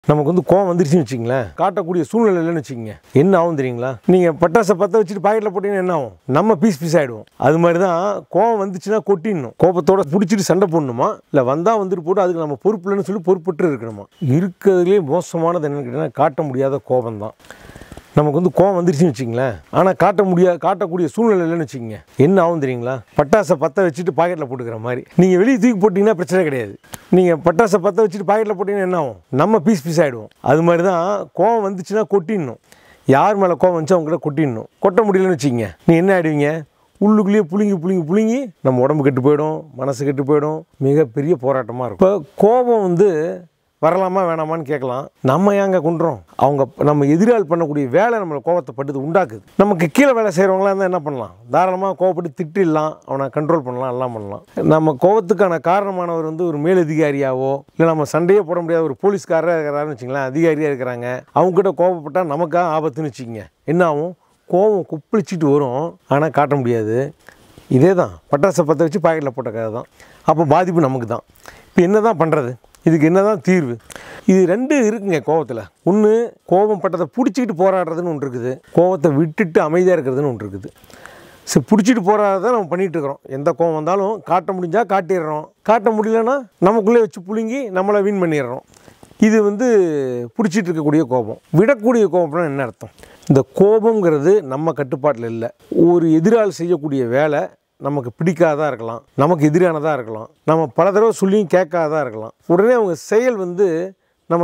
நமக்கு கோவம் வந்துருச்சுன்னு வச்சுங்களேன், காட்டக்கூடிய சூழ்நிலை இல்லைன்னு வச்சுக்கோங்க, என்ன ஆகும் தெரியுங்களா? நீங்கள் பட்டாசை பற்ற வச்சுட்டு பாக்கெட்டில் போட்டீங்கன்னா என்ன ஆகும்? நம்ம பீஸ் ஆகிடுவோம். அது மாதிரி தான் கோவம் வந்துச்சுன்னா கொட்டிடணும். கோபத்தோட பிடிச்சிட்டு சண்டை போடணுமா, இல்லை வந்தால் வந்துட்டு போட்டு அதுக்கு நம்ம பொறுப்பு இல்லைன்னு சொல்லி பொறுப்பட்டு இருக்கணுமா? இருக்கிறதுலேயே மோசமானது என்னன்னு கேட்டிங்கன்னா, காட்ட முடியாத கோபம் தான். நமக்கு கோவம் வந்துருச்சுன்னு வச்சுங்களேன், ஆனால் காட்டக்கூடிய சூழ்நிலை இல்லைன்னு வச்சுக்கோங்க, என்ன ஆகும் தெரியுங்களா? பட்டாசை பற்ற வச்சுட்டு பாக்கெட்டில் போட்டுக்கிற மாதிரி. நீங்கள் வெளியே தூக்கி போட்டிங்கன்னா பிரச்சனை கிடையாது. நீங்கள் பட்டாசை பற்ற வச்சுட்டு பாக்கெட்டில் போட்டிங்கன்னா என்ன ஆகும்? நம்ம பீஸ் ஆகிடுவோம். அது மாதிரி தான் கோவம் வந்துச்சுன்னா கொட்டிடணும். யார் மேலே கோவம் வந்துச்சு அவங்ககிட்ட கொட்டிடணும். கொட்ட முடியலன்னு வச்சுக்கோங்க, நீ என்ன ஆகிடுவீங்க? உள்ளுக்குள்ளேயே புழுங்கி நம்ம உடம்பு கெட்டு போயிடும், மனசு கெட்டு போயிடும். மிகப்பெரிய போராட்டமாக இருக்கும். இப்போ கோபம் வரலாமா வேணாமான்னு கேட்கலாம். நம்ம ஏங்க கொண்டுறோம்? நம்ம எதிரால் பண்ணக்கூடிய வேலை நம்மளை கோபத்தை பட்டு உண்டாக்குது. நமக்கு கீழே வேலை செய்கிறவங்களாம் இருந்தால் என்ன பண்ணலாம்? தாராளமாக கோவப்பட்டு திட்டிடலாம், அவனை கண்ட்ரோல் பண்ணலாம், எல்லாம் பண்ணலாம். நம்ம கோபத்துக்கான காரணமானவர் ஒரு மேலதிகாரியாவோ, இல்லை நம்ம சண்டையே போட முடியாத ஒரு போலீஸ்காரராக இருக்கிறாருன்னு வச்சுங்களேன், அதிகாரியாக இருக்கிறாங்க, அவங்ககிட்ட கோபப்பட்டால் நமக்காக ஆபத்துன்னு வச்சுக்கோங்க. என்ன ஆகும்? கோபம் குப்பளிச்சிட்டு வரும், ஆனால் காட்ட முடியாது. இதே தான் பட்டாசை பற்ற வச்சு பாக்கெட்டில் போட்ட கதை தான். அப்போ பாதிப்பு நமக்கு தான். இப்போ என்ன தான் பண்ணுறது? இதுக்கு என்ன தான் தீர்வு? இது ரெண்டு இருக்குங்க கோபத்தில். ஒன்று, கோபம் பட்டதை பிடிச்சிக்கிட்டு போராடுறதுன்னு ஒன்று இருக்குது, கோபத்தை விட்டுட்டு அமைதியாக இருக்கிறதுன்னு ஒன்று இருக்குது. சரி, பிடிச்சிட்டு போராடுறத நம்ம பண்ணிகிட்டு இருக்கிறோம். எந்த கோபம் வந்தாலும் காட்ட முடிஞ்சால் காட்டிடுறோம், காட்ட முடியலன்னா நமக்குள்ளே வச்சு புழுங்கி நம்மளை வீண் பண்ணிடுறோம். இது பிடிச்சிட்டு இருக்கக்கூடிய கோபம். விடக்கூடிய கோபம்னா என்ன அர்த்தம்? இந்த கோபங்கிறது நம்ம கட்டுப்பாட்டில் இல்லை. ஒரு எதிரால் செய்யக்கூடிய வேலை நமக்கு பிடிக்காததாக இருக்கலாம், நமக்கு எதிரானதாக இருக்கலாம், நம்ம பல தடவை சொல்லியும் கேட்காததாக இருக்கலாம். உடனே அவங்க செயல் நம்ம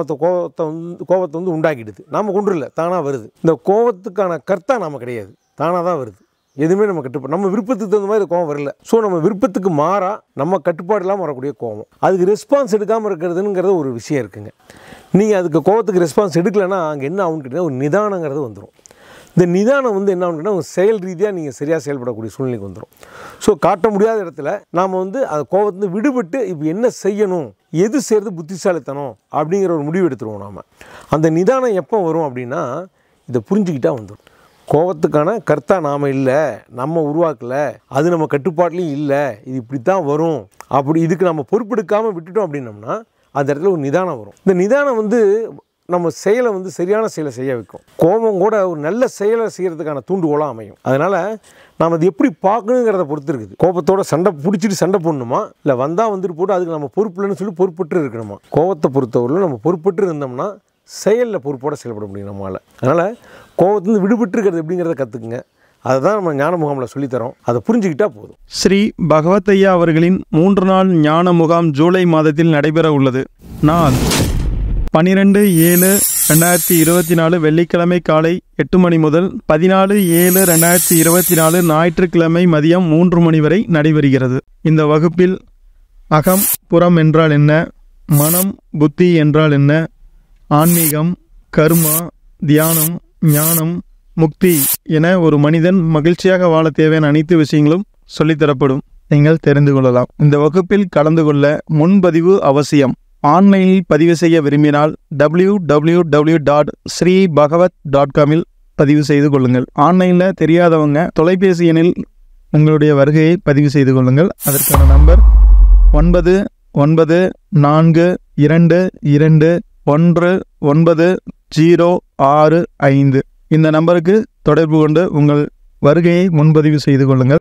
கோபத்தை உண்டாக்கிடுது. நாம் கொண்டு இல்லை, தானாக வருது. இந்த கோபத்துக்கான கர்த்தா நாம் கிடையாது, தானாக தான் வருது. எதுவுமே நம்ம கட்டுப்பாடு, நம்ம விருப்பத்துக்கு தகுந்த மாதிரி கோபம் வரல. ஸோ நம்ம விருப்பத்துக்கு மாறா நம்ம கட்டுப்பாடு இல்லாமல் வரக்கூடிய கோபம், அதுக்கு ரெஸ்பான்ஸ் எடுக்காமல் இருக்கிறதுங்கிறது ஒரு விஷயம் இருக்குங்க. நீங்கள் அதுக்கு கோபத்துக்கு ரெஸ்பான்ஸ் எடுக்கலைன்னா அங்கே என்ன ஆகுன்னு கேட்டிங்கன்னா, ஒரு நிதானங்கிறது வந்துடும். இந்த நிதானம் என்ன ஆகுன்னா, ஒரு செயல் ரீதியாக நீங்கள் சரியாக செயல்படக்கூடிய சூழ்நிலைக்கு வந்துடும். ஸோ காட்ட முடியாத இடத்துல நாம் அந்த கோபத்தை விடுபட்டு இப்போ என்ன செய்யணும், எது செய்கிறது புத்திசாலித்தனம் அப்படிங்கிற ஒரு முடிவு எடுத்துருவோம். நாம் அந்த நிதானம் எப்போ வரும் அப்படின்னா, இதை புரிஞ்சுக்கிட்டா வந்துடும். கோபத்துக்கான கர்த்தா நாம் இல்லை, நம்ம உருவாக்கலை, அது நம்ம கட்டுப்பாட்லேயும் இல்லை, இது இப்படி தான் வரும். அப்படி இதுக்கு நம்ம பொறுப்பெடுக்காமல் விட்டுட்டோம் அப்படின்னோம்னா அந்த இடத்துல ஒரு நிதானம் வரும். இந்த நிதானம் நம்ம செயலை சரியான செயலை செய்ய வைக்கும். கோபம் கூட ஒரு நல்ல செயலை செய்கிறதுக்கான தூண்டுகோலாக அமையும். அதனால் நாம் அது எப்படி பார்க்கணுங்கிறத பொறுத்து இருக்குது. கோபத்தோட பிடிச்சிட்டு சண்டை போடணுமா, இல்லை வந்தால் வந்துட்டு போட்டு அதுக்கு நம்ம பொறுப்பு இல்லைன்னு சொல்லி பொறுப்பட்டு இருக்கணுமா? கோபத்தை பொறுத்தவரையில் நம்ம பொறுப்பட்டு இருந்தோம்னா செயலில் பொறுப்போடு செயல்பட முடியும் நம்மளால். அதனால் கோபத்துலேருந்து விடுபட்டு இருக்கிறது எப்படிங்கிறத கற்றுக்குங்க. அதை தான் நம்ம ஞான முகாமில் சொல்லித்தரோம். அதை புரிஞ்சுக்கிட்டால் போதும். ஸ்ரீ பகவத் ஐயா அவர்களின் 3 நாள் ஞான முகாம் ஜூலை மாதத்தில் நடைபெற உள்ளது. நாள் 12/7/2024 வெள்ளிக்கிழமை காலை 8 மணி முதல் 14/7/2024 ஞாயிற்றுக்கிழமை மதியம் 3 மணி வரை நடைபெறுகிறது. இந்த வகுப்பில் அகம் புறம் என்றால் என்ன, மனம் புத்தி என்றால் என்ன, ஆன்மீகம், கர்மா, தியானம், ஞானம், முக்தி என ஒரு மனிதன் மகிழ்ச்சியாக வாழ தேவையான அனைத்து விஷயங்களும் சொல்லித்தரப்படும். நீங்கள் தெரிந்து கொள்ளலாம். இந்த வகுப்பில் கலந்து கொள்ள முன்பதிவு அவசியம். ஆன்லைனில் பதிவு செய்ய விரும்பினால் www.sreebhagavat.com பதிவு செய்து கொள்ளுங்கள். ஆன்லைனில் தெரியாதவங்க தொலைபேசி எண்ணில் உங்களுடைய வருகையை பதிவு செய்து கொள்ளுங்கள். அதற்கான நம்பர் 9942219065. இந்த நம்பருக்கு தொடர்பு கொண்டு உங்கள் வருகையை முன்பதிவு செய்து கொள்ளுங்கள்.